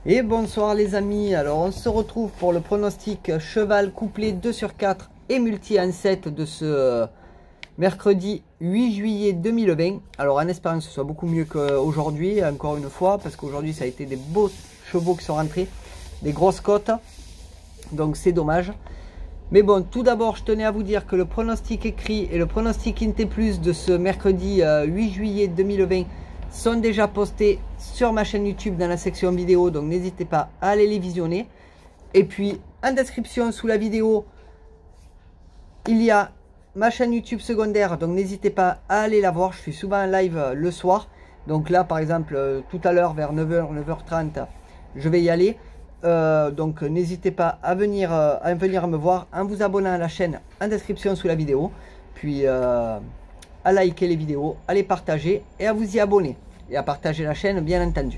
Et bonsoir les amis, alors on se retrouve pour le pronostic cheval couplé 2 sur 4 et multi en 7 de ce mercredi 8 juillet 2020. Alors en espérant que ce soit beaucoup mieux qu'aujourd'hui, encore une fois, parce qu'aujourd'hui ça a été des beaux chevaux qui sont rentrés, des grosses cotes, donc c'est dommage. Mais bon, tout d'abord je tenais à vous dire que le pronostic écrit et le pronostic Quinté Plus de ce mercredi 8 juillet 2020 sont déjà postés sur ma chaîne YouTube dans la section vidéo, donc n'hésitez pas à aller les visionner. Et puis en description sous la vidéo, il y a ma chaîne YouTube secondaire, donc n'hésitez pas à aller la voir. Je suis souvent en live le soir, donc là par exemple tout à l'heure vers 9h, 9h30, je vais y aller. Donc n'hésitez pas à venir me voir en vous abonnant à la chaîne en description sous la vidéo, puis à liker les vidéos, à les partager et à vous y abonner et à partager la chaîne bien entendu.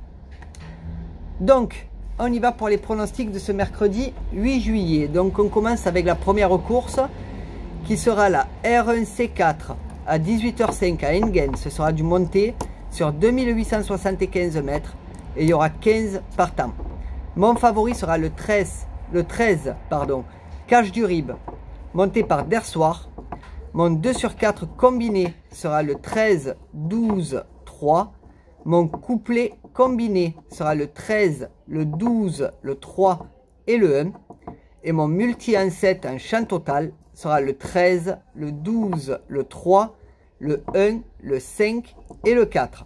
Donc on y va pour les pronostics de ce mercredi 8 juillet. Donc on commence avec la première course qui sera la R1C4 à 18h05 à Enghien. Ce sera du monté sur 2875 mètres et il y aura 15 partants. Mon favori sera le 13 Cache du Rib, monté par Dersoir. Mon 2 sur 4 combiné sera le 13, 12, 3. Mon couplet combiné sera le 13, le 12, le 3 et le 1. Et mon multi en 7 en champ total sera le 13, le 12, le 3, le 1, le 5 et le 4.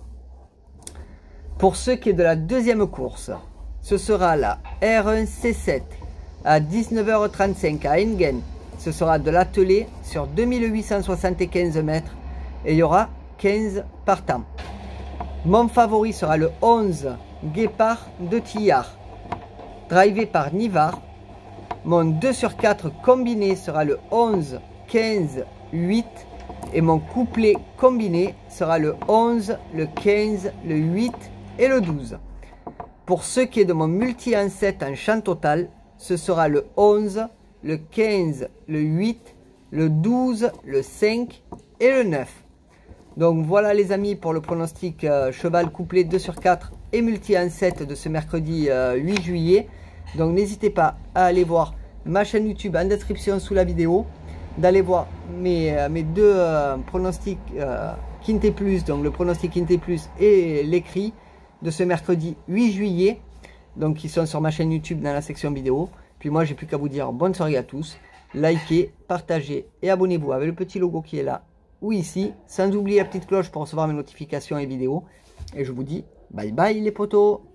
Pour ce qui est de la deuxième course, ce sera la R1C7 à 19h35 à Enghien. Ce sera de l'attelé sur 2875 mètres et il y aura 15 partants. Mon favori sera le 11 Guépard de Tillard, drivé par Nivard. Mon 2 sur 4 combiné sera le 11, 15, 8 et mon couplet combiné sera le 11, le 15, le 8 et le 12. Pour ce qui est de mon multi en 7 en champ total, ce sera le 11, le 15, le 8, le 12, le 5 et le 9. Donc voilà les amis pour le pronostic cheval couplé 2 sur 4 et multi en 7 de ce mercredi 8 juillet. Donc n'hésitez pas à aller voir ma chaîne YouTube en description sous la vidéo, d'aller voir mes deux pronostics Quinté Plus, donc le pronostic Quinté Plus et l'écrit de ce mercredi 8 juillet, donc qui sont sur ma chaîne YouTube dans la section vidéo. Puis moi j'ai plus qu'à vous dire bonne soirée à tous, likez, partagez et abonnez-vous avec le petit logo qui est là ou ici, sans oublier la petite cloche pour recevoir mes notifications et vidéos. Et je vous dis bye bye les potos.